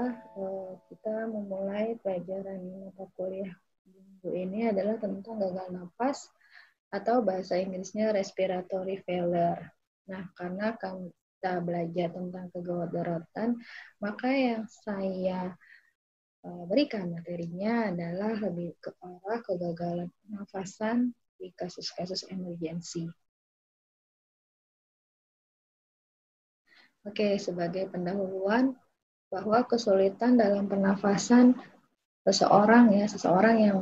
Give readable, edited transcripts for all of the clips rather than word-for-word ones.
kita memulai pelajaran mata kuliah minggu ini adalah tentang gagal napas atau bahasa Inggrisnya respiratory failure. Nah, karena kita belajar tentang kegawat daruratan, maka yang saya berikan materinya adalah lebih ke arah kegagalan pernafasan di kasus-kasus emergensi. Oke, sebagai pendahuluan bahwa kesulitan dalam pernafasan seseorang yang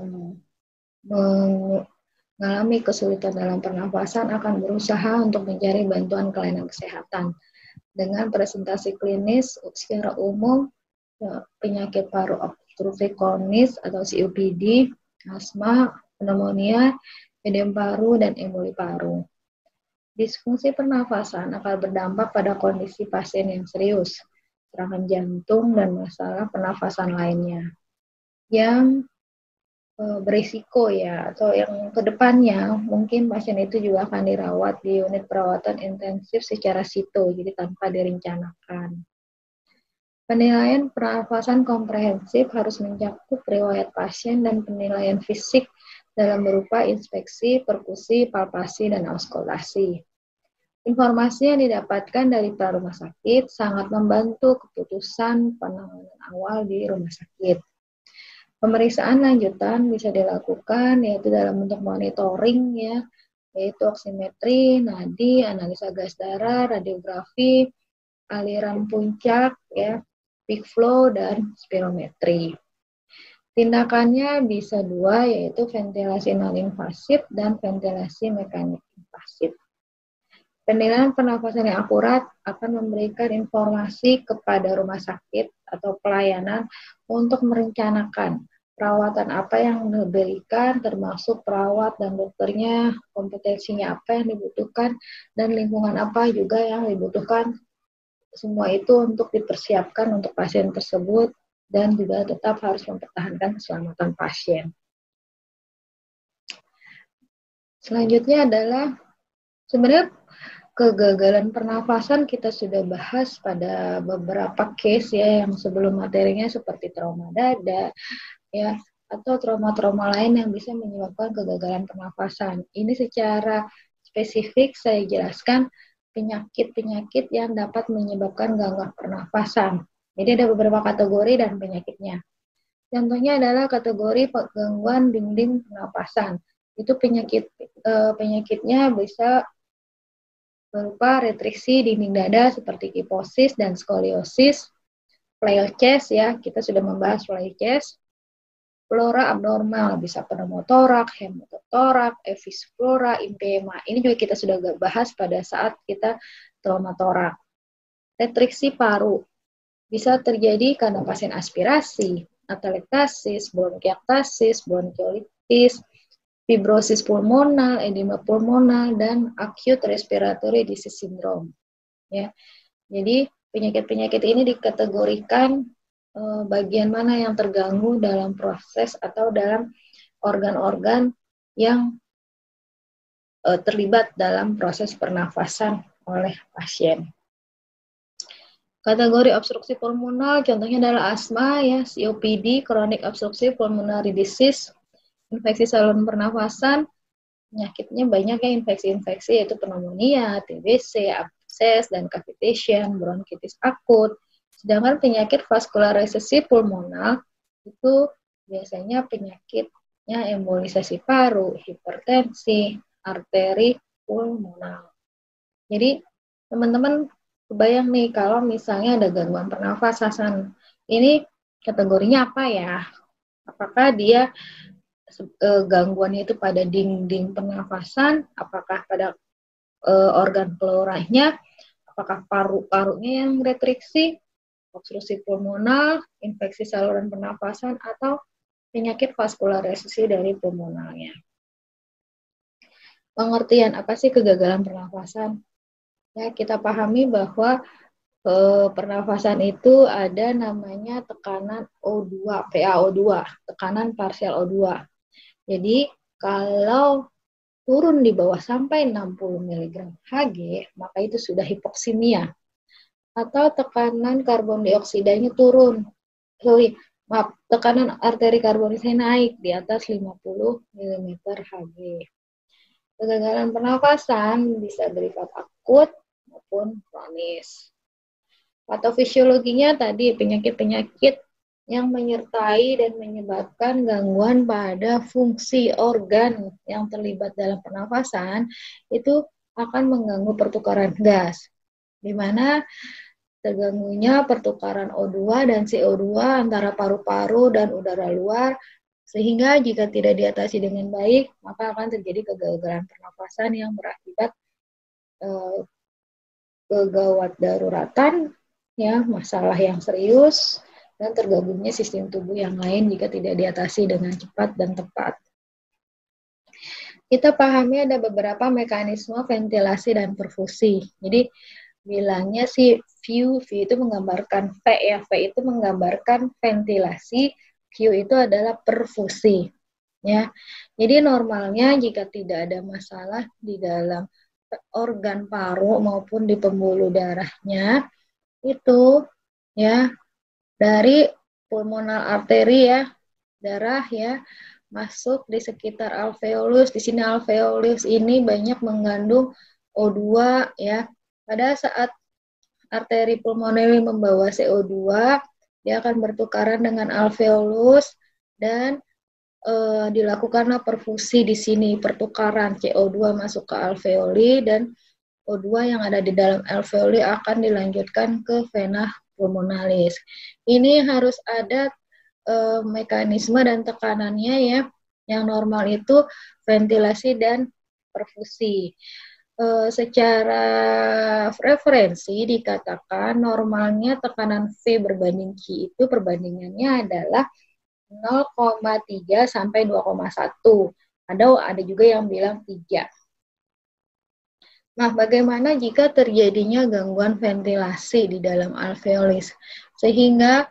mengalami kesulitan dalam pernafasan akan berusaha untuk mencari bantuan kelainan kesehatan. Dengan presentasi klinis secara umum, penyakit paru obstruktif kronis atau COPD, asma, pneumonia, edem paru, dan emboli paru. Disfungsi pernafasan akan berdampak pada kondisi pasien yang serius, serangan jantung, dan masalah pernafasan lainnya yang berisiko atau yang kedepannya mungkin pasien itu juga akan dirawat di unit perawatan intensif secara situ, jadi tanpa direncanakan. Penilaian pernafasan komprehensif harus mencakup riwayat pasien dan penilaian fisik dalam berupa inspeksi, perkusi, palpasi, dan auskultasi. Informasi yang didapatkan dari pra rumah sakit sangat membantu keputusan penanganan awal di rumah sakit. Pemeriksaan lanjutan bisa dilakukan yaitu dalam bentuk monitoring yaitu oksimetri, nadi, analisa gas darah, radiografi, aliran puncak peak flow, dan spirometri. Tindakannya bisa dua, yaitu ventilasi non-invasif dan ventilasi mekanik invasif. Penilaian pernafasan yang akurat akan memberikan informasi kepada rumah sakit atau pelayanan untuk merencanakan perawatan apa yang diberikan, termasuk perawat dan dokternya, kompetensinya apa yang dibutuhkan, dan lingkungan apa juga yang dibutuhkan. Semua itu untuk dipersiapkan untuk pasien tersebut dan juga tetap harus mempertahankan keselamatan pasien. Selanjutnya adalah sebenarnya kegagalan pernafasan kita sudah bahas pada beberapa case yang sebelum materinya seperti trauma dada atau trauma-trauma lain yang bisa menyebabkan kegagalan pernafasan. Ini secara spesifik saya jelaskan penyakit-penyakit yang dapat menyebabkan gangguan pernafasan. Jadi ada beberapa kategori dan penyakitnya. Contohnya adalah kategori gangguan dinding pernapasan. Itu penyakitnya bisa berupa retriksi dinding dada seperti kiposis dan skoliosis, pleo chest kita sudah membahas pleo chest, flora abnormal bisa pneumotorak, hemotorak, evis flora, emphysema. Ini juga kita sudah bahas pada saat kita traumatoraks. Retriksi paru bisa terjadi karena pasien aspirasi, atelektasis, bronkiektasis, bronkiolitis, fibrosis pulmonal, edema pulmonal, dan acute respiratory disease syndrome. Jadi penyakit-penyakit ini dikategorikan bagian mana yang terganggu dalam proses atau dalam organ-organ yang terlibat dalam proses pernafasan oleh pasien. Kategori obstruksi pulmonal contohnya adalah asma, COPD, chronic obstructive pulmonary disease, infeksi saluran pernafasan, penyakitnya banyak infeksi-infeksi yaitu pneumonia, TBC, abses, dan cavitation, bronkitis akut. Sedangkan penyakit vaskular resesi pulmonal itu biasanya penyakitnya embolisasi paru, hipertensi, arteri pulmonal. Jadi teman-teman kebayang nih kalau misalnya ada gangguan pernafasan, ini kategorinya apa ya? Apakah dia gangguannya itu pada dinding pernafasan, apakah pada organ pleuranya, apakah paru-parunya yang retriksi, obstruksi pulmonal, infeksi saluran pernafasan, atau penyakit vaskular resesi dari pulmonalnya. Pengertian apa sih kegagalan pernafasan? Kita pahami bahwa pernafasan itu ada namanya tekanan O2, PaO2, tekanan parsial O2. Jadi kalau turun di bawah sampai 60 mg Hg, maka itu sudah hipoksimia. Atau tekanan karbon dioksidanya turun maaf, tekanan arteri karbonisnya naik di atas 50 mm Hg. Kegagalan pernafasan bisa bersifat akut maupun kronis. Patofisiologinya tadi penyakit-penyakit yang menyertai dan menyebabkan gangguan pada fungsi organ yang terlibat dalam pernafasan itu akan mengganggu pertukaran gas, di mana terganggunya pertukaran O2 dan CO2 antara paru-paru dan udara luar, sehingga jika tidak diatasi dengan baik, maka akan terjadi kegagalan pernafasan yang berakibat kegawat daruratan, ya, masalah yang serius, dan tergabungnya sistem tubuh yang lain jika tidak diatasi dengan cepat dan tepat. Kita pahami ada beberapa mekanisme ventilasi dan perfusi. Jadi bilangnya sih V itu menggambarkan V ya, V itu menggambarkan ventilasi, Q itu adalah perfusi. Ya, jadi normalnya jika tidak ada masalah di dalam organ paru maupun di pembuluh darahnya, itu ya dari pulmonal arteri ya, darah ya masuk di sekitar alveolus. Di sini alveolus ini banyak mengandung O2 ya. Pada saat arteri pulmoner membawa CO2, dia akan bertukaran dengan alveolus dan dilakukanlah perfusi di sini, pertukaran CO2 masuk ke alveoli dan O2 yang ada di dalam alveoli akan dilanjutkan ke vena pulmonalis. Ini harus ada mekanisme dan tekanannya ya. Yang normal itu ventilasi dan perfusi. Secara referensi dikatakan normalnya tekanan V berbanding Q itu perbandingannya adalah 0,3 sampai 2,1. Ada juga yang bilang 3. Nah, bagaimana jika terjadinya gangguan ventilasi di dalam alveolis? Sehingga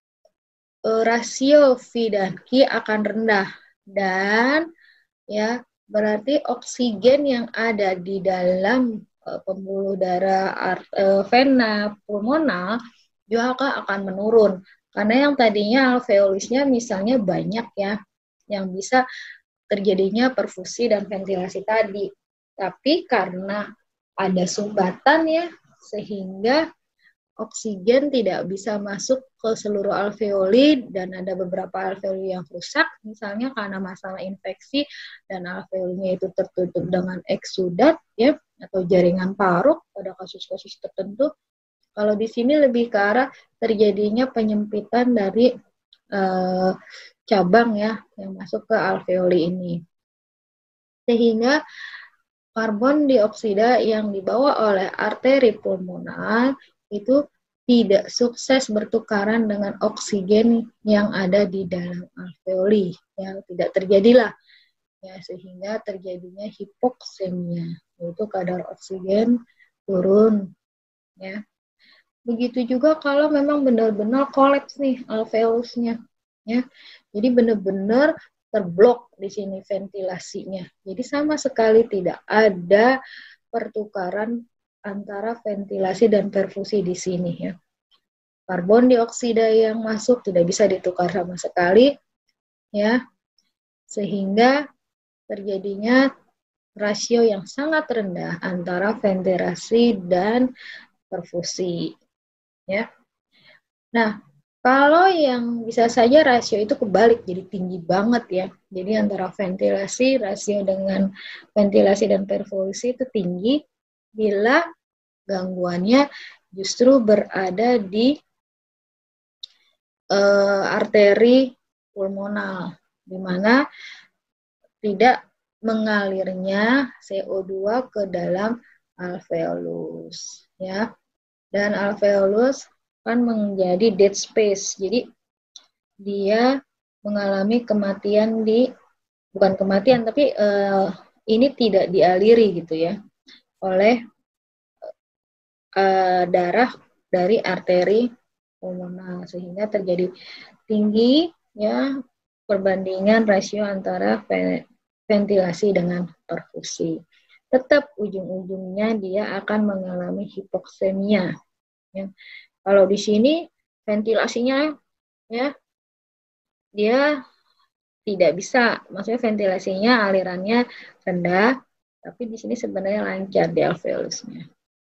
rasio V dan Q akan rendah. Dan ya berarti oksigen yang ada di dalam pembuluh darah vena pulmonal juga akan menurun. Karena yang tadinya alveolisnya misalnya banyak ya, yang bisa terjadinya perfusi dan ventilasi tadi. Tapi karena ada sumbatan ya, sehingga oksigen tidak bisa masuk ke seluruh alveoli dan ada beberapa alveoli yang rusak, misalnya karena masalah infeksi dan alveolinya itu tertutup dengan eksudat ya atau jaringan paru pada kasus-kasus tertentu. Kalau di sini lebih ke arah terjadinya penyempitan dari cabang ya yang masuk ke alveoli ini. Sehingga karbon dioksida yang dibawa oleh arteri pulmonal itu tidak sukses bertukaran dengan oksigen yang ada di dalam alveoli, ya tidak terjadilah, ya sehingga terjadinya hipoksemia, yaitu kadar oksigen turun, ya. Begitu juga kalau memang benar-benar kolaps nih alveolusnya, ya, jadi benar-benar terblok di sini ventilasinya, jadi sama sekali tidak ada pertukaran antara ventilasi dan perfusi di sini ya. Karbon dioksida yang masuk tidak bisa ditukar sama sekali ya. Sehingga terjadinya rasio yang sangat rendah antara ventilasi dan perfusi ya. Nah, kalau yang bisa saja rasio itu kebalik jadi tinggi banget ya. Jadi antara ventilasi rasio dengan ventilasi dan perfusi itu tinggi bila gangguannya justru berada di arteri pulmonal, di mana tidak mengalirnya CO2 ke dalam alveolus, ya. Dan alveolus kan menjadi dead space, jadi dia mengalami kematian bukan kematian, tapi ini tidak dialiri gitu ya, oleh darah dari arteri pulmonal, sehingga terjadi tinggi ya perbandingan rasio antara ventilasi dengan perfusi. Tetap ujung-ujungnya dia akan mengalami hipoksemia. Ya. Kalau di sini ventilasinya ya dia tidak bisa, maksudnya ventilasinya alirannya rendah, tapi di sini sebenarnya lancar di alveolusnya.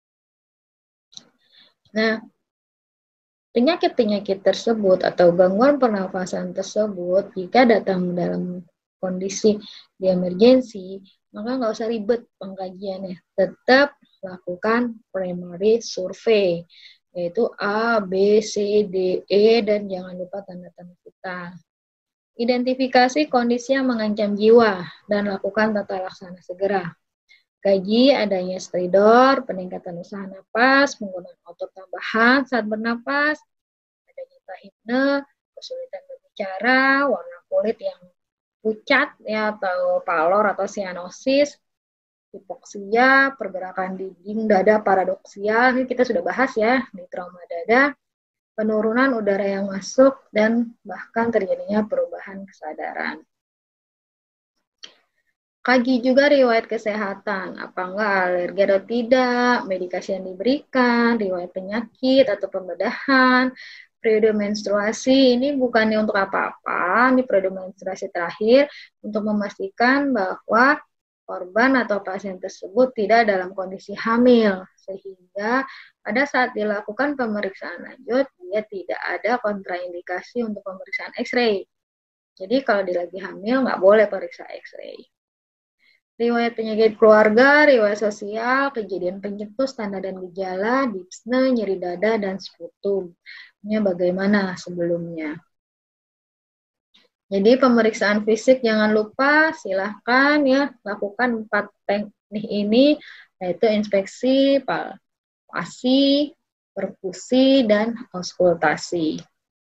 Nah, penyakit-penyakit tersebut atau gangguan pernafasan tersebut jika datang dalam kondisi di emergensi, maka nggak usah ribet pengkajiannya. Tetap lakukan primary survey, yaitu A, B, C, D, E, dan jangan lupa tanda-tanda vital. Identifikasi kondisi yang mengancam jiwa dan lakukan tata laksana segera. Kaji adanya stridor, peningkatan usaha napas, menggunakan otot tambahan saat bernapas, adanya tahipne, kesulitan berbicara, warna kulit yang pucat ya atau palor atau sianosis, hipoksia, pergerakan dinding dada paradoksial, ini kita sudah bahas ya di trauma dada, penurunan udara yang masuk, dan bahkan terjadinya perubahan kesadaran. Kaji juga riwayat kesehatan, apa enggak alergi atau tidak, medikasi yang diberikan, riwayat penyakit atau pembedahan, periode menstruasi, ini bukannya untuk apa-apa, ini periode menstruasi terakhir untuk memastikan bahwa korban atau pasien tersebut tidak dalam kondisi hamil, sehingga pada saat dilakukan pemeriksaan lanjut, dia tidak ada kontraindikasi untuk pemeriksaan X-ray. Jadi kalau dia lagi hamil, nggak boleh periksa X-ray. Riwayat penyakit keluarga, riwayat sosial, kejadian pencetus, tanda dan gejala, dipsne, nyeri dada, dan sputum. Ini bagaimana sebelumnya. Jadi pemeriksaan fisik jangan lupa, silahkan ya lakukan 4 teknik ini, yaitu inspeksi, palpasi, perfusi, dan auskultasi.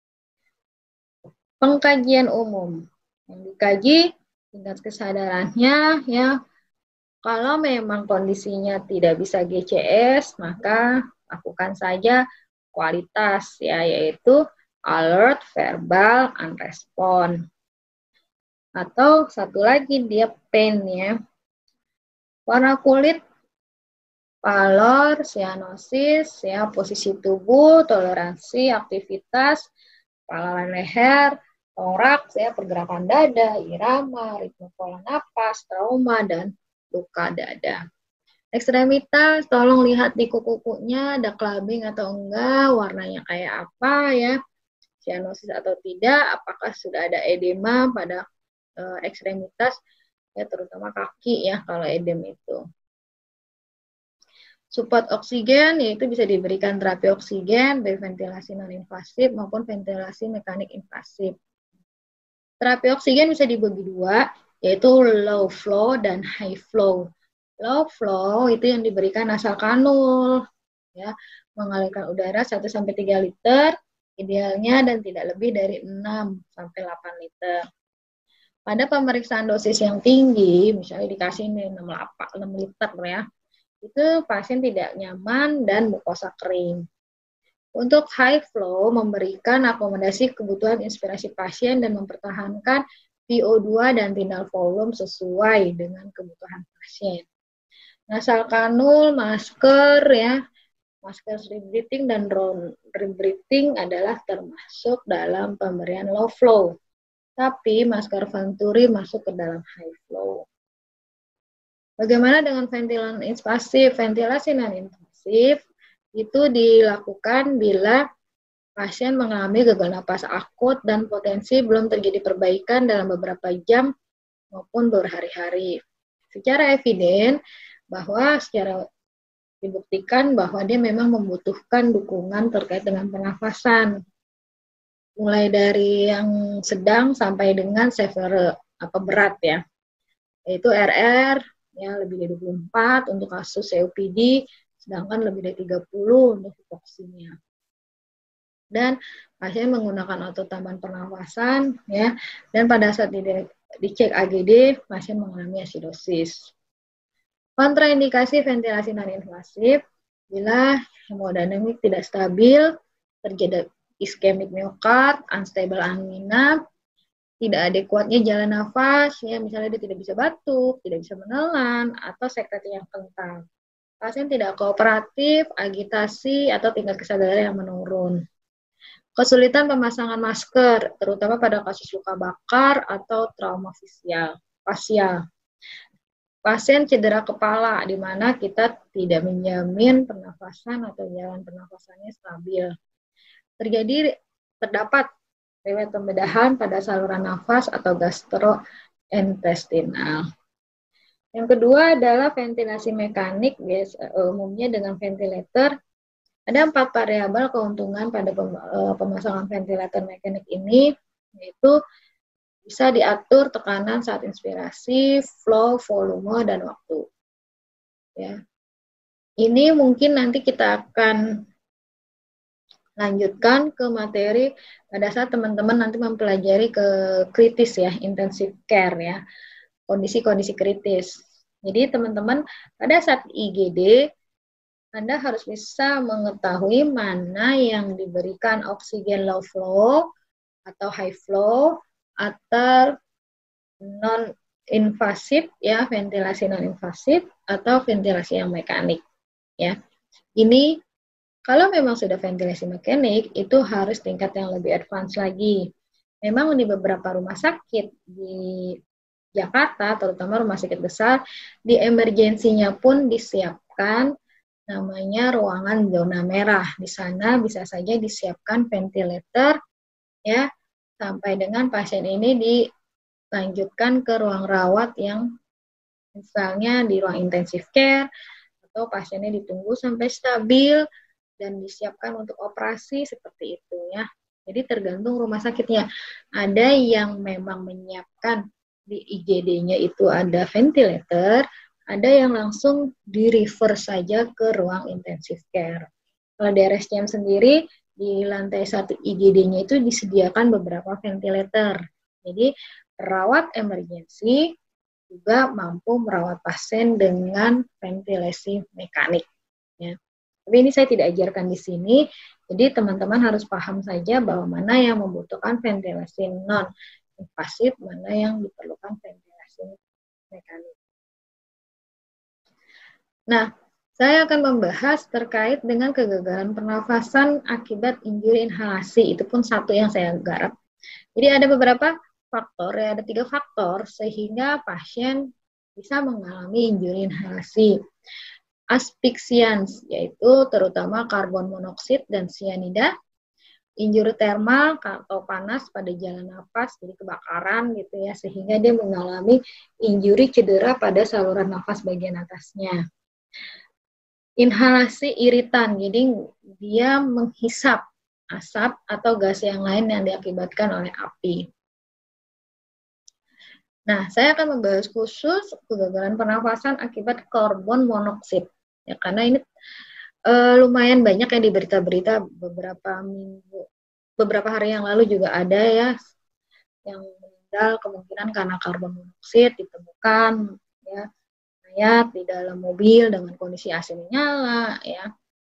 Pengkajian umum. Yang dikaji tingkat kesadarannya ya. Kalau memang kondisinya tidak bisa GCS, maka lakukan saja kualitas ya, yaitu alert, verbal, unrespond. Atau satu lagi dia pain ya. Warna kulit, pallor, cyanosis ya, posisi tubuh, toleransi, aktivitas, pangkalan leher, toraks ya, pergerakan dada, irama, ritme pola napas, trauma, dan luka dada. Ekstremitas, tolong lihat di kuku-kukunya ada clubbing atau enggak, warnanya kayak apa ya, cyanosis atau tidak, apakah sudah ada edema pada ekstremitas, ya terutama kaki ya kalau edem itu. Support oksigen, yaitu bisa diberikan terapi oksigen, baik ventilasi non-invasif maupun ventilasi mekanik invasif. Terapi oksigen bisa dibagi dua, yaitu low flow dan high flow. Low flow itu yang diberikan nasal kanul, ya, mengalirkan udara 1-3 liter, idealnya dan tidak lebih dari 6-8 liter. Pada pemeriksaan dosis yang tinggi, misalnya dikasih 6 liter ya, itu pasien tidak nyaman dan mukosa kering. Untuk high flow, memberikan akomodasi kebutuhan inspirasi pasien dan mempertahankan VO2 dan tinal volume sesuai dengan kebutuhan pasien. Nasal kanul, masker ya, masker rebreathing dan rebreathing adalah termasuk dalam pemberian low flow. Tapi masker Venturi masuk ke dalam high flow. Bagaimana dengan ventilasi invasif? Ventilasi non-invasif itu dilakukan bila pasien mengalami gagal napas akut dan potensi belum terjadi perbaikan dalam beberapa jam maupun berhari-hari. Secara eviden bahwa secara dibuktikan bahwa dia memang membutuhkan dukungan terkait dengan pernafasan, mulai dari yang sedang sampai dengan severe berat ya, yaitu RR ya lebih dari 24 untuk kasus COPD, sedangkan lebih dari 30 untuk hipoksinya. Dan pasien menggunakan otot tambahan pernafasan ya, dan pada saat dicek AGD pasien mengalami asidosis. Kontraindikasi ventilasi non-invasif bila hemodinamik tidak stabil, terjadi iskemik miokard, unstable angina, tidak adekuatnya jalan nafas, ya misalnya dia tidak bisa batuk, tidak bisa menelan, atau sekreti yang kental. Pasien tidak kooperatif, agitasi, atau tingkat kesadaran yang menurun. Kesulitan pemasangan masker, terutama pada kasus luka bakar atau trauma fasial. Pasien cedera kepala, di mana kita tidak menjamin pernafasan atau jalan pernafasannya stabil. Terdapat riwayat pembedahan pada saluran nafas atau gastrointestinal. Yang kedua adalah ventilasi mekanik, umumnya dengan ventilator. Ada 4 variabel keuntungan pada pemasangan ventilator mekanik ini, yaitu bisa diatur tekanan saat inspirasi, flow, volume, dan waktu. Ya. Ini mungkin nanti kita akan lanjutkan ke materi pada saat teman-teman nanti mempelajari ke kritis ya, intensive care ya, kondisi-kondisi kritis. Jadi teman-teman pada saat IGD, Anda harus bisa mengetahui mana yang diberikan oksigen low flow atau high flow atau non-invasif ya, ventilasi non-invasif atau ventilasi yang mekanik ya. Ini kalau memang sudah ventilasi mekanik, itu harus tingkat yang lebih advance lagi. Memang di beberapa rumah sakit di Jakarta, terutama rumah sakit besar, di emergensinya pun disiapkan namanya ruangan zona merah. Di sana bisa saja disiapkan ventilator, ya, sampai dengan pasien ini dilanjutkan ke ruang rawat yang misalnya di ruang intensive care, atau pasiennya ditunggu sampai stabil, dan disiapkan untuk operasi seperti itu ya. Jadi tergantung rumah sakitnya. Ada yang memang menyiapkan di IGD-nya itu ada ventilator, ada yang langsung di-refer saja ke ruang intensive care. Kalau di RSCM sendiri, di lantai 1 IGD-nya itu disediakan beberapa ventilator. Jadi perawat emergensi juga mampu merawat pasien dengan ventilasi mekanik. Ya. Tapi ini saya tidak ajarkan di sini, jadi teman-teman harus paham saja bahwa mana yang membutuhkan ventilasi non-invasif, mana yang diperlukan ventilasi mekanik. Nah, saya akan membahas terkait dengan kegagalan pernafasan akibat injuri inhalasi. Itu pun satu yang saya garap. Jadi ada beberapa faktor, ya ada 3 faktor sehingga pasien bisa mengalami injuri inhalasi. Asphyxians, yaitu terutama karbon monoksida dan sianida, injuri termal atau panas pada jalan nafas, jadi kebakaran gitu ya, sehingga dia mengalami injuri cedera pada saluran nafas bagian atasnya. Inhalasi iritan, jadi dia menghisap asap atau gas yang lain yang diakibatkan oleh api. Nah, saya akan membahas khusus kegagalan pernafasan akibat karbon monoksida. Ya, karena ini lumayan banyak yang di berita-berita beberapa hari yang lalu juga ada ya yang meninggal kemungkinan karena karbon monoksida ditemukan ya mayat di dalam mobil dengan kondisi AC menyala ya.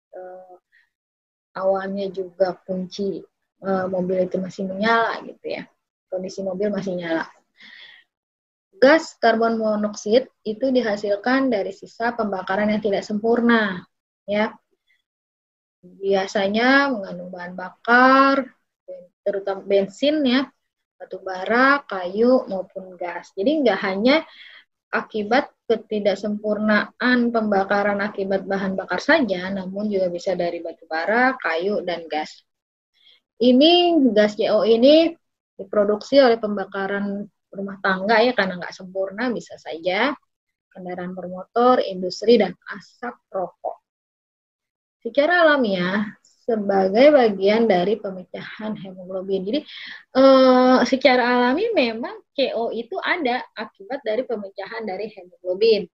Awalnya juga kunci mobil itu masih menyala gitu ya. Kondisi mobil masih nyala. Gas karbon monoksida itu dihasilkan dari sisa pembakaran yang tidak sempurna, ya. Biasanya mengandung bahan bakar, terutama bensin, ya, batu bara, kayu maupun gas. Jadi nggak hanya akibat ketidaksempurnaan pembakaran akibat bahan bakar saja, namun juga bisa dari batu bara, kayu, dan gas. Ini gas CO ini diproduksi oleh pembakaran rumah tangga ya, karena nggak sempurna, bisa saja kendaraan bermotor, industri, dan asap rokok. Secara alamiah, sebagai bagian dari pemecahan hemoglobin. Jadi secara alami memang CO itu ada akibat dari pemecahan dari hemoglobin.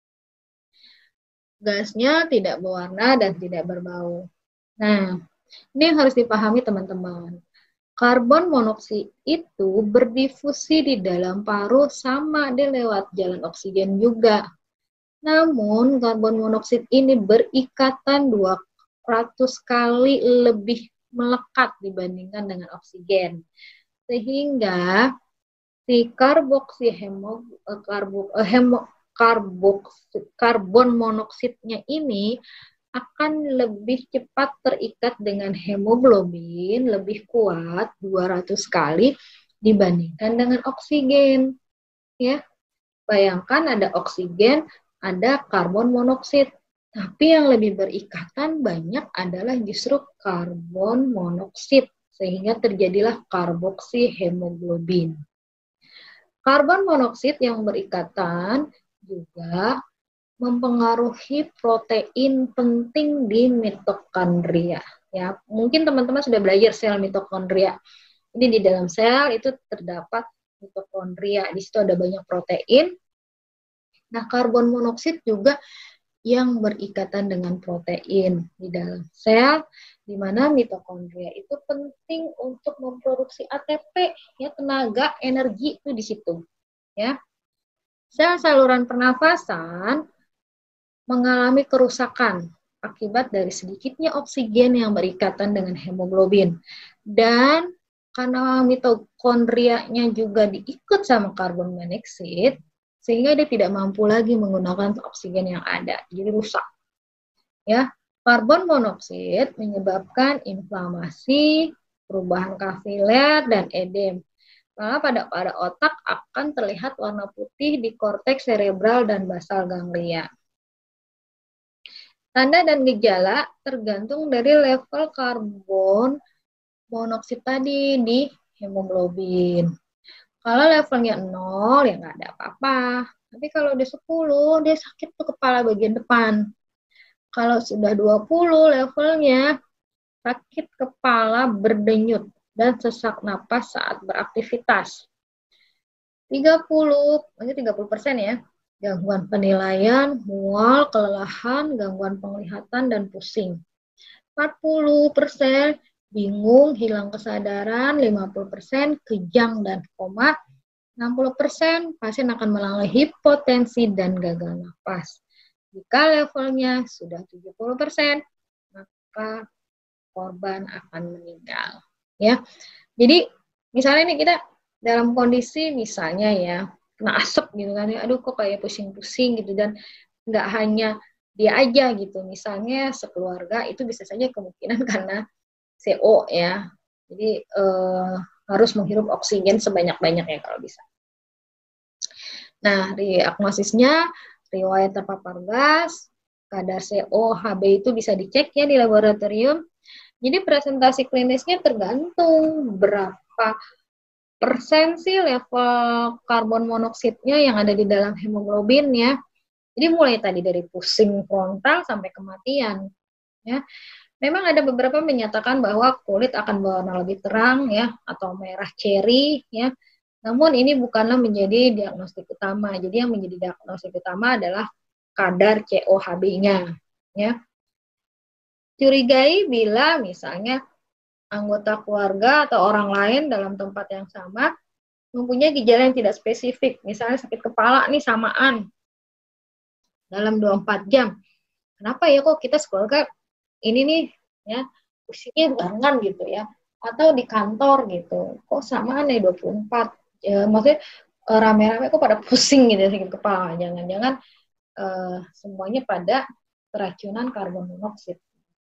Gasnya tidak berwarna dan tidak berbau. Nah, ini yang harus dipahami teman-teman. Karbon monoksida itu berdifusi di dalam paru sama dia lewat jalan oksigen juga. Namun karbon monoksida ini berikatan 200 kali lebih melekat dibandingkan dengan oksigen. Sehingga si karbon monoksidnya ini akan lebih cepat terikat dengan hemoglobin, lebih kuat 200 kali dibandingkan dengan oksigen. Ya, bayangkan ada oksigen, ada karbon monoksid. Tapi yang lebih berikatan banyak adalah justru karbon monoksid, sehingga terjadilah karboksi hemoglobin. Karbon monoksid yang berikatan juga mempengaruhi protein penting di mitokondria. Ya, mungkin teman-teman sudah belajar sel mitokondria. Ini di dalam sel itu terdapat mitokondria. Di situ ada banyak protein. Nah, karbon monoksid juga yang berikatan dengan protein di dalam sel, di mana mitokondria itu penting untuk memproduksi ATP, ya, tenaga energi itu di situ, ya. Sel saluran pernafasan mengalami kerusakan akibat dari sedikitnya oksigen yang berikatan dengan hemoglobin, dan karena mitokondrianya juga diikut sama karbon monoksid, sehingga dia tidak mampu lagi menggunakan oksigen yang ada, jadi rusak. Ya, karbon monoksid menyebabkan inflamasi, perubahan kapiler, dan edem. Malah pada otak akan terlihat warna putih di korteks serebral dan basal ganglia. Tanda dan gejala tergantung dari level karbon monoksid tadi di hemoglobin. Kalau levelnya 0, ya nggak ada apa-apa. Tapi kalau udah 10, dia sakit tuh kepala bagian depan. Kalau sudah 20 levelnya, sakit kepala berdenyut dan sesak napas saat beraktivitas. 30% ya, gangguan penilaian, mual, kelelahan, gangguan penglihatan, dan pusing. 40% bingung, hilang kesadaran, 50% kejang dan koma, 60% pasien akan mengalami hipotensi dan gagal nafas. Jika levelnya sudah 70%, maka korban akan meninggal. Ya, jadi misalnya nih kita dalam kondisi misalnya ya kena asap gitu kan, ya, aduh kok kayak pusing-pusing gitu, dan nggak hanya dia aja gitu, misalnya sekeluarga, itu bisa saja kemungkinan karena CO ya. Jadi harus menghirup oksigen sebanyak-banyaknya kalau bisa. Nah, diagnosisnya riwayat terpapar gas, kadar CO, Hb itu bisa dicek ya di laboratorium. Jadi presentasi klinisnya tergantung berapa persen sih level karbon monoksidnya yang ada di dalam hemoglobin ya. Jadi mulai tadi dari pusing frontal sampai kematian ya. Memang ada beberapa menyatakan bahwa kulit akan berwarna lebih terang ya, atau merah ceri ya. Namun ini bukanlah menjadi diagnostik utama. Jadi yang menjadi diagnostik utama adalah kadar COHB-nya ya. Curigai bila misalnya anggota keluarga atau orang lain dalam tempat yang sama mempunyai gejala yang tidak spesifik. Misalnya sakit kepala nih samaan dalam 24 jam. Kenapa ya kok kita sekeluarga ini nih ya pusingnya barengan gitu ya, atau di kantor gitu kok samaan nih 24 ya, maksudnya rame-rame kok pada pusing gitu sakit kepala, jangan-jangan semuanya pada keracunan karbon monoksid.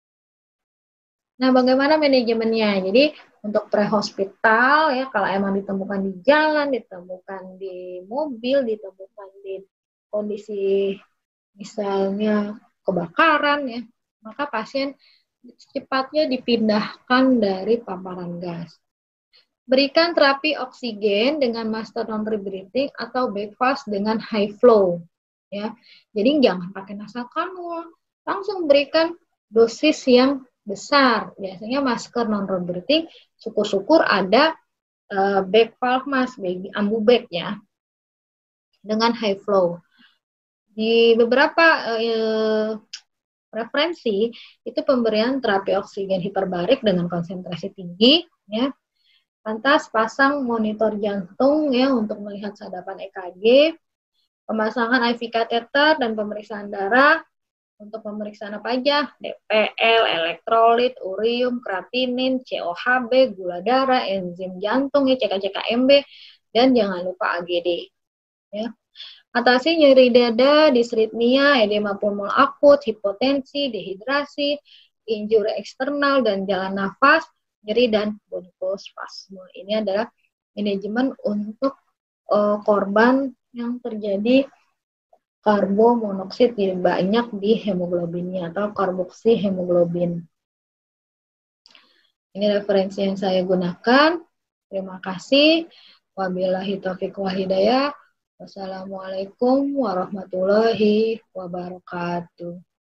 Nah, bagaimana manajemennya? Jadi untuk prehospital ya, kalau emang ditemukan di jalan, ditemukan di mobil, ditemukan di kondisi misalnya kebakaran ya, maka pasien secepatnya dipindahkan dari paparan gas. Berikan terapi oksigen dengan master non-rebreathing atau bypass dengan high flow. Ya, jadi jangan pakai nasal kanul, langsung berikan dosis yang besar. Biasanya masker non-rebreathing, syukur-syukur ada back valve mas, baby ambu back ya, dengan high flow. Di beberapa referensi itu pemberian terapi oksigen hiperbarik dengan konsentrasi tinggi ya. Lantas pasang monitor jantung ya untuk melihat sadapan EKG, pemasangan IV kateter dan pemeriksaan darah. Untuk pemeriksaan apa aja? DPL, elektrolit, urium, kreatinin, COHB, gula darah, enzim jantung ya, CK-CKMB, dan jangan lupa AGD. Ya. Atasi nyeri dada, disritmia, edema pulmoner akut, hipotensi, dehidrasi, injuri eksternal dan jalan nafas, nyeri dan bronkospasme. Ini adalah manajemen untuk korban yang terjadi karbomonoksid banyak di hemoglobinnya atau karboksihemoglobin. Ini referensi yang saya gunakan. Terima kasih. Wabillahi taufiq wal hidayah. Wassalamualaikum warahmatullahi wabarakatuh.